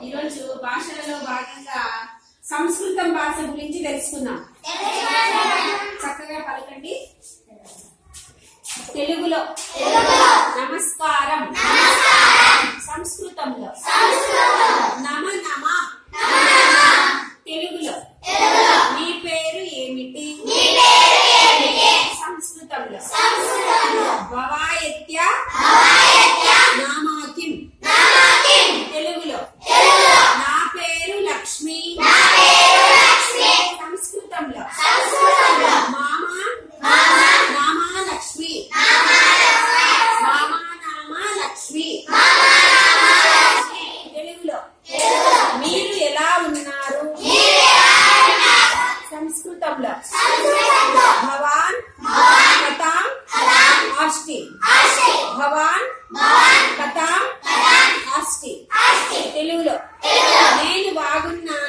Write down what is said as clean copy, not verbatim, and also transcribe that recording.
ఈరోజు భాషలలో భాగంగా సంస్కృతం భాష గురించి తెలుసుకుందాం. చక్కగా పలకండి. తెలుగులో నమస్కారం, సంస్కృతంలో నమ నమ, తెలుగులో మీ పేరు ఏమిటి, సంస్కృతంలో భవాయత్య నామాకిం, తెలుగులో నా పేరు లక్ష్మి, సంస్కృతంలో మామా నామా లక్ష్మి, మామా నామా లక్ష్మి, తెలుగులో మీరు ఎలా ఉన్నారు, సంస్కృతంలో భవాన్ కథాం ఆస్తి, భవాన్ కథాం ఆస్తి, తెలుగులో నేను బాగున్నాను,